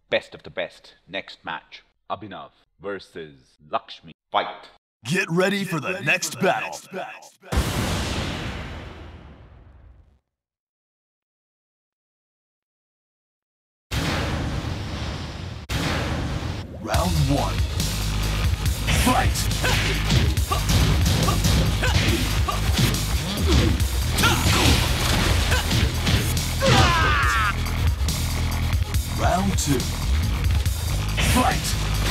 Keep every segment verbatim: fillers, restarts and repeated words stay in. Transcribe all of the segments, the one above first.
best of the best. Next match, Abhinav versus Lakshmi. Fight. Get ready for the next battle. Round one. Fight! Round two. Fight!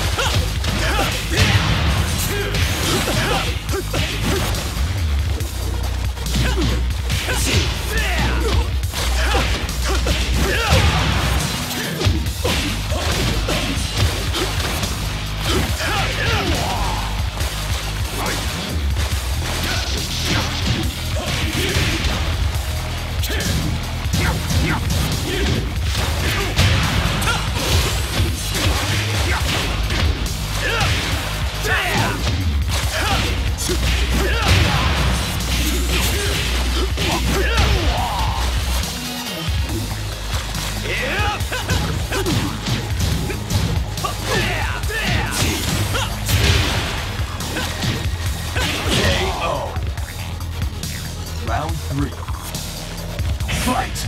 Round three. Fight!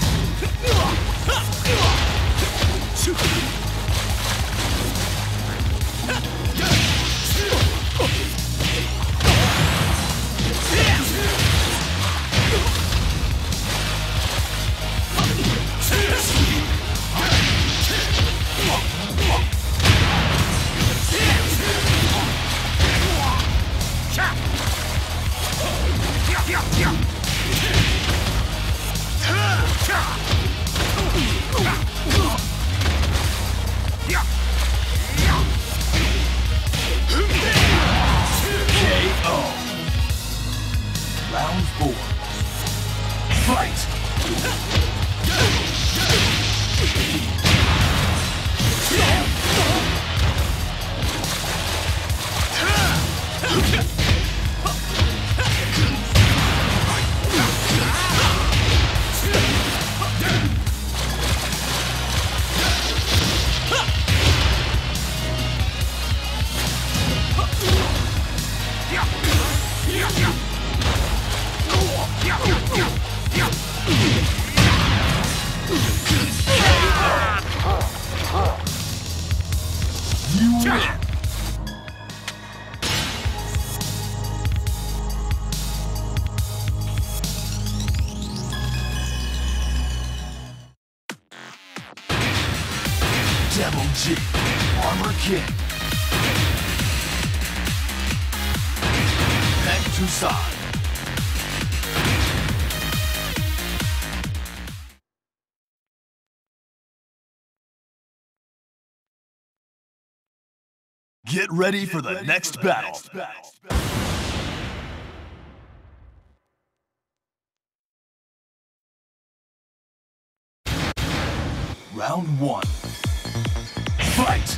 Round four. Fight! You win! Devil G, Armor King. Neck to side. Get ready for the next battle. Round one. Fight!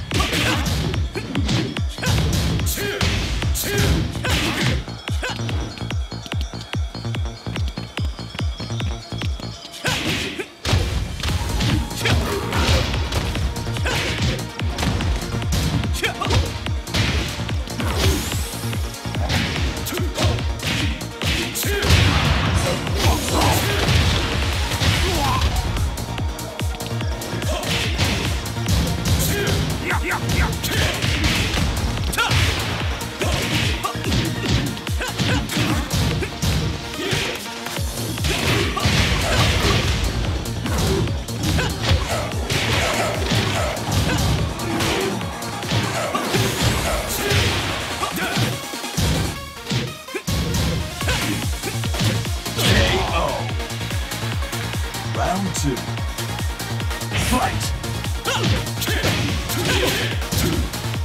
Round two. Fight!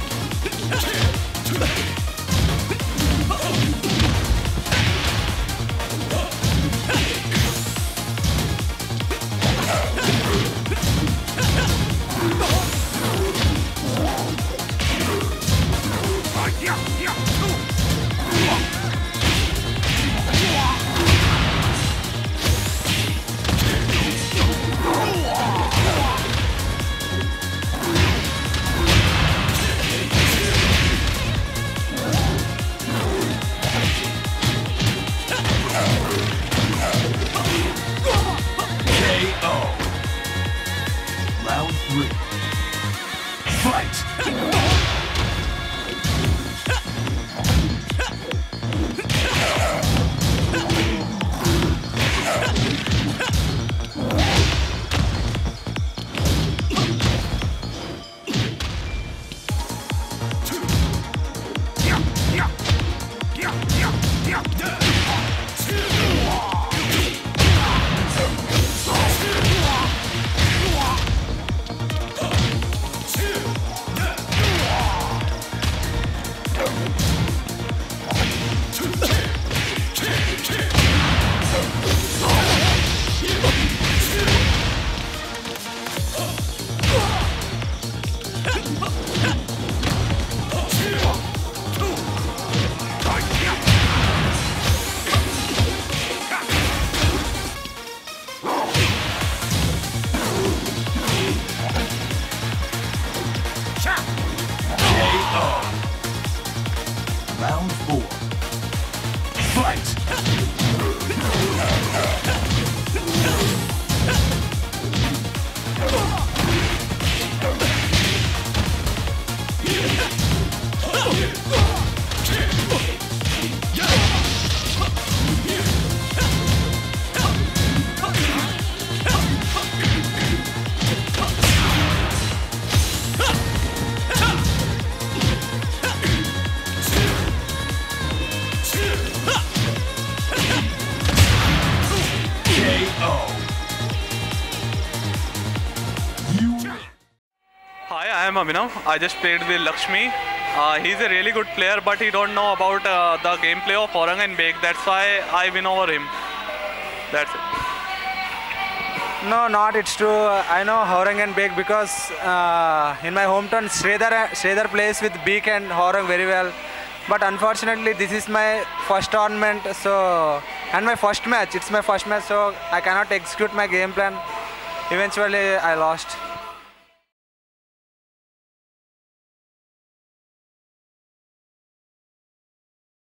Fight! Round four. Fight! Hi, I am Abhinav. I just played with Lakshmi. Uh, he's a really good player, but he don't know about uh, the gameplay of Orang and Bake. That's why I win over him. That's it. No, not it's true. I know Horang and Bake because uh, in my hometown, Sridhar, Sridhar plays with Beak and Horang very well. But unfortunately, this is my first tournament, so and my first match. It's my first match, so I cannot execute my game plan. Eventually, I lost.